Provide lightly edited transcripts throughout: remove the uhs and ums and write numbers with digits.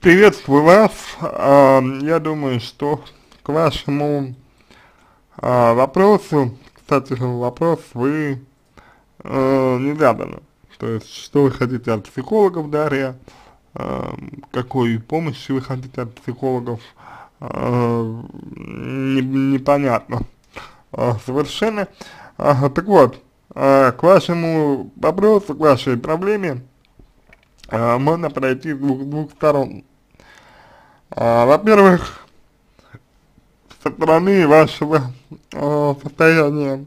Приветствую вас. Я думаю, что к вашему вопросу, кстати, вопрос вы не заданы. То есть, что вы хотите от психологов, Дарья, какой помощи вы хотите от психологов, непонятно совершенно. Так вот, к вашему вопросу, к вашей проблеме можно пройти с двух сторон. Во-первых, со стороны вашего состояния,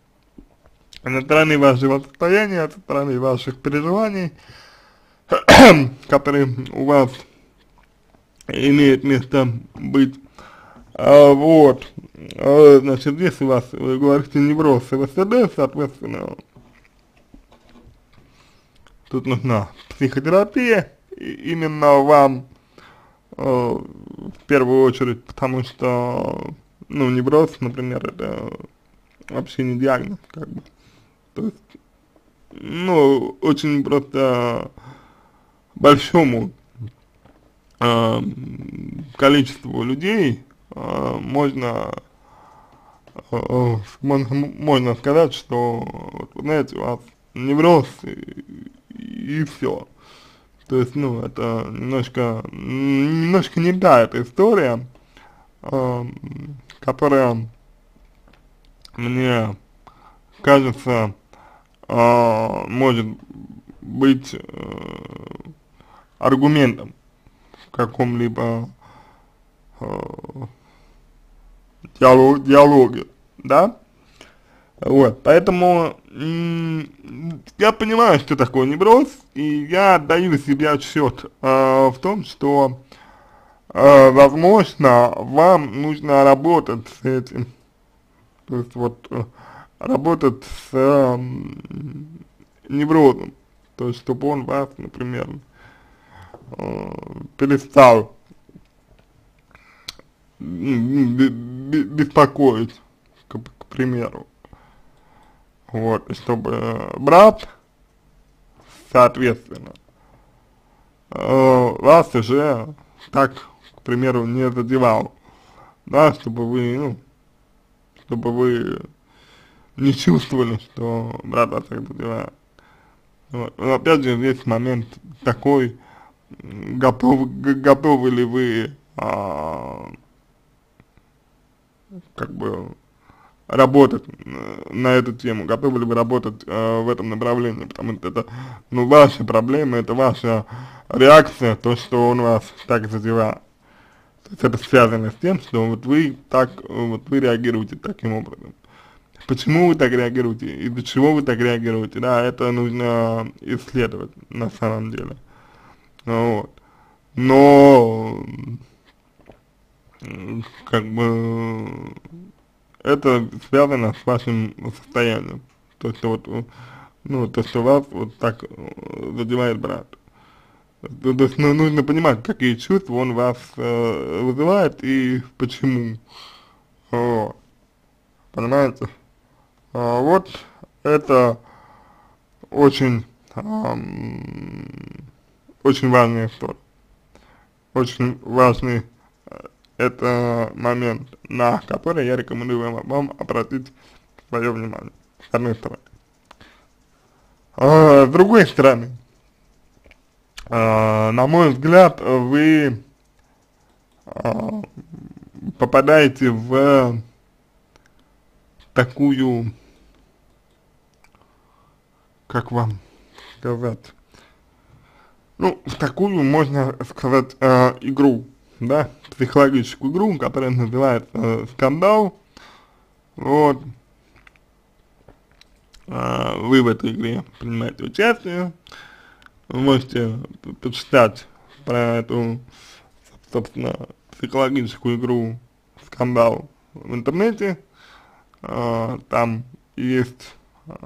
со стороны ваших переживаний, которые у вас имеют место быть. Значит, здесь у вас, вы говорите, невроз и ВСД, соответственно, тут нужна психотерапия, именно вам, в первую очередь, потому что, ну, невроз, например, это вообще не диагноз, как бы. То есть, ну, очень просто большому количеству людей можно сказать, что, вот, вы знаете, у вас невроз и все. То есть, ну, это немножко не та эта история, которая мне кажется, может быть аргументом в каком-либо диалоге, да? Вот, поэтому я понимаю, что такое невроз, и я отдаю себе отсчет в том, что, возможно, вам нужно работать с этим, то есть вот работать с неврозом, то есть чтобы он вас, например, перестал беспокоить, к примеру. Вот, и чтобы брат, соответственно, вас уже так, к примеру, не задевал, да, чтобы вы, ну, чтобы вы не чувствовали, что брат вас так задевает. Вот. Но опять же, здесь момент такой, готовы ли вы, как бы, работать на эту тему, готовы ли вы работать в этом направлении, потому что это, ну, ваши проблемы, это ваша реакция, то, что он вас так задевает. То есть это связано с тем, что вот вы так, вот вы реагируете таким образом. Почему вы так реагируете, из-за чего вы так реагируете, да, это нужно исследовать на самом деле. Вот. Но, как бы, это связано с вашим состоянием. То, что вот, ну, то, что вас вот так задевает брат. То есть, ну, нужно понимать, какие чувства он вас вызывает и почему. Вот. Понимаете? Вот это очень, очень важная история. Очень важный это момент, на который я рекомендую вам обратить свое внимание, с одной стороны. С другой стороны, на мой взгляд, вы попадаете в такую, как вам сказать, ну, в такую, можно сказать, игру, да, психологическую игру, которая называется скандал. Вот, вы в этой игре принимаете участие, вы можете почитать про эту, собственно, психологическую игру скандал в интернете, там есть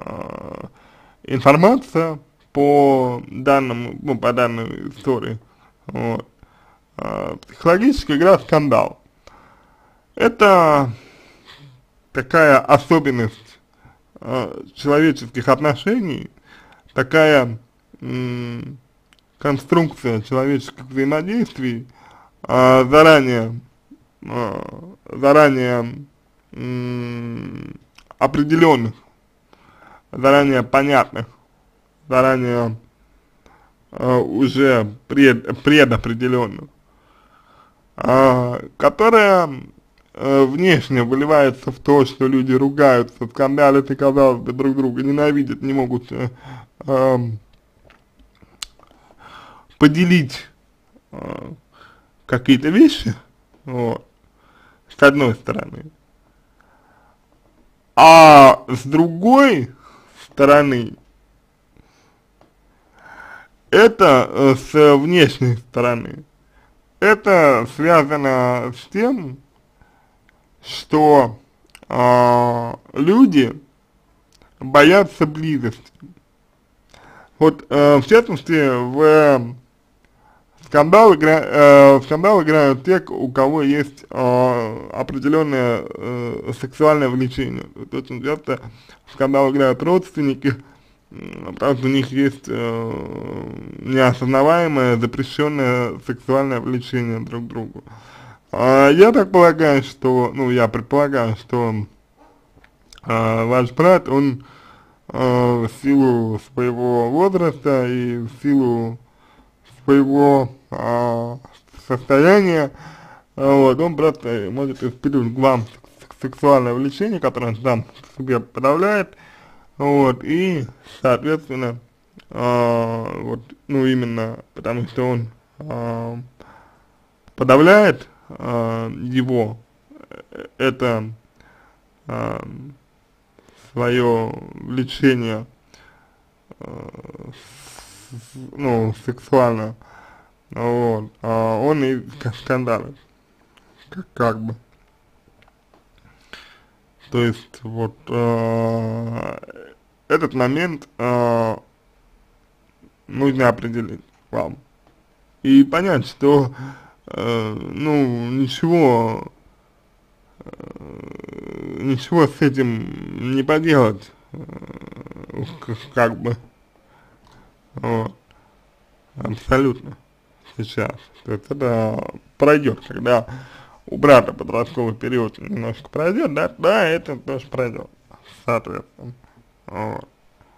информация по данному, ну, по данной истории. Вот. Психологическая игра скандал. Это такая особенность человеческих отношений, такая конструкция человеческих взаимодействий, заранее, заранее определенных, заранее понятных, заранее уже предопределенных, которая внешне выливается в то, что люди ругаются, скандалят и, казалось бы, друг друга ненавидят, не могут поделить какие-то вещи, вот, с одной стороны. А с другой стороны, это с внешней стороны, это связано с тем, что люди боятся близости. Вот в частности в скандал играют те, у кого есть определенное сексуальное влечение. Вот очень часто в скандал играют родственники, потому что у них есть неосознаваемое, запрещенное сексуальное влечение друг к другу. Я так полагаю, что, ну, я предполагаю, что ваш брат, он в силу своего возраста и в силу своего состояния, вот, он просто может испытывать к вам сексуальное влечение, которое он сам себе подавляет, вот, и, соответственно, вот, ну, именно потому что он подавляет его, это свое влечение, ну, сексуально, вот, он и скандалит, как бы. То есть, вот, этот момент нужно определить вам. И понять, что, ну, ничего с этим не поделать, как бы, вот, абсолютно, сейчас. То есть это пройдет, когда у брата подростковый период немножко пройдет, да, это тоже пройдет, соответственно, вот.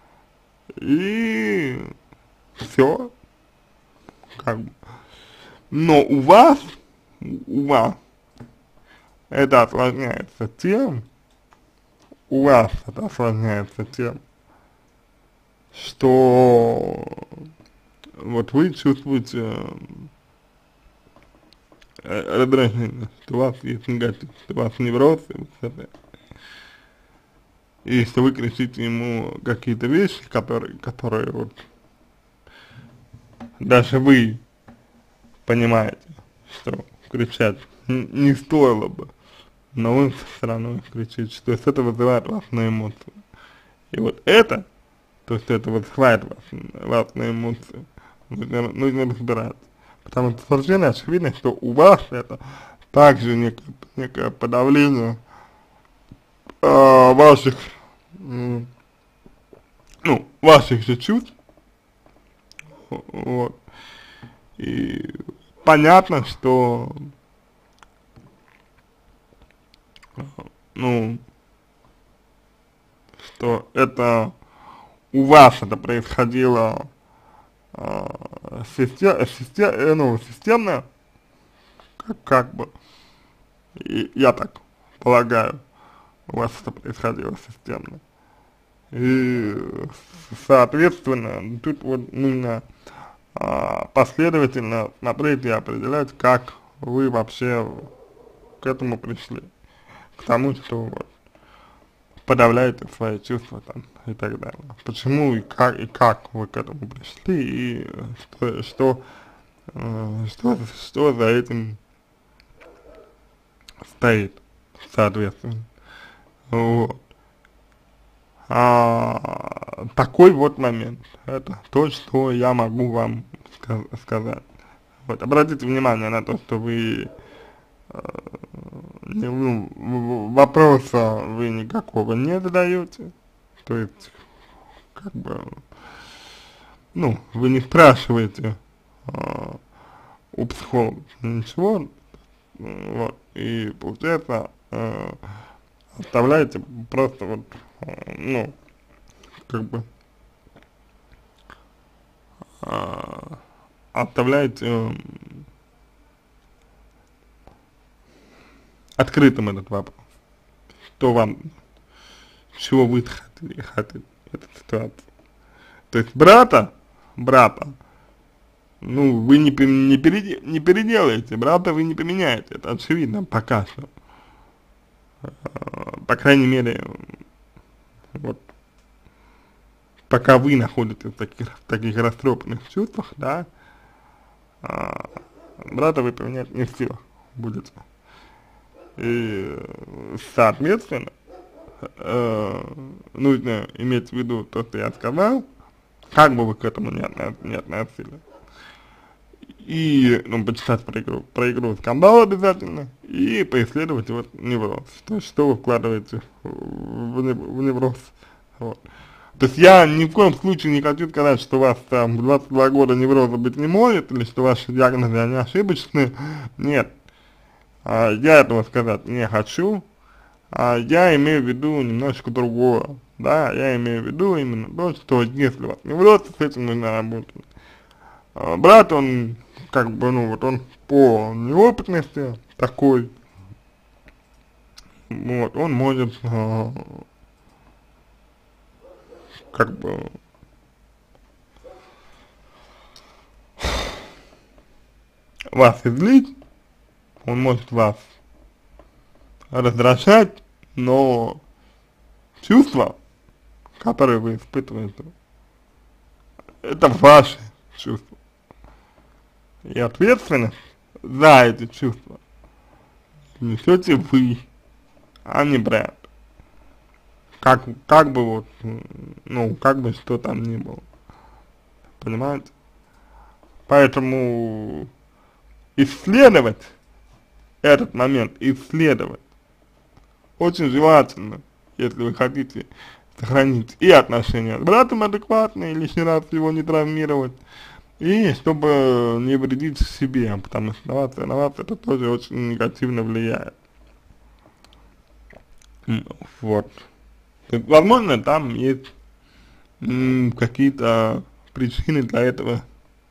И все, как бы. Но у вас это осложняется тем, что вот вы чувствуете раздражение, что у вас есть негатив, что у вас невроз, и что вы кричите ему какие-то вещи, которые вот даже вы понимаете, что кричать не стоило бы, но вы все равно кричите, что это вызывает вас на эмоции. И вот это, то, что это вызывает вас на эмоции, нужно разбираться. Потому что совершенно очевидно, что у вас это также некое подавление ваших, ну, ваших же чувств, вот. И понятно, что, ну, что это у вас это происходило системно, как бы, и я так полагаю, у вас это происходило системно. И, соответственно, тут вот нужно последовательно смотреть и определять, как вы вообще к этому пришли, к тому, что вот подавляете свои чувства там и так далее. Почему и как вы к этому пришли, и что за этим стоит, соответственно. Вот. Такой вот момент. Это то, что я могу вам сказать. Вот, обратите внимание на то, что вы вопроса вы никакого не задаете. То есть, как бы, ну, вы не спрашиваете, э, у психолога, ничего, вот, и получается, оставляете просто вот, ну, как бы, оставляете открытым этот вопрос, что вам, чего вы хотите в этой ситуации. То есть брата, ну, вы не переделаете, брата вы не поменяете, это очевидно пока что. По крайней мере, вот, пока вы находитесь в таких растрепанных чувствах, да, брата вы поменять не в силах будете. И, соответственно, нужно иметь в виду то, что я сказал, как бы вы к этому не относились. И, ну, почитать про игру «Скандал» обязательно, и поисследовать вот невроз, то есть что вы вкладываете в невроз, вот. То есть я ни в коем случае не хочу сказать, что у вас там в 22 года невроза быть не может, или что ваши диагнозы, они ошибочны, нет, я этого сказать не хочу, я имею в виду немножко другое, да, я имею в виду именно то, что если у вас невроз, с этим нужно работать. Брат, он, как бы, ну, вот он по неопытности такой, вот, он может, как бы, вас излить, он может вас раздражать, но чувства, которые вы испытываете, это ваши чувства. И ответственность за эти чувства несете вы, а не брат. Как бы вот, ну, как бы что там ни было. Понимаете? Поэтому исследовать этот момент, исследовать очень желательно, если вы хотите сохранить и отношения с братом адекватные, лишний раз его не травмировать, и чтобы не вредить себе, потому что на вас это тоже очень негативно влияет. Вот. Возможно, там есть какие-то причины для этого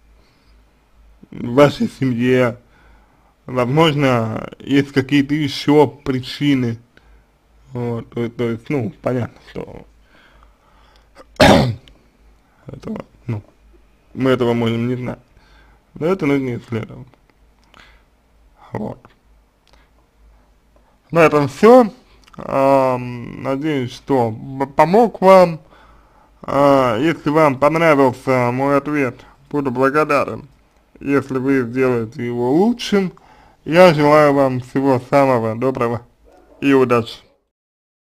в вашей семье, возможно, есть какие-то еще причины, вот, то есть, ну, понятно, что этого, ну, мы этого можем не знать, но это нужно исследовать, вот. На этом все. Надеюсь, что помог вам. Если вам понравился мой ответ, буду благодарен, если вы сделаете его лучшим. Я желаю вам всего самого доброго и удачи.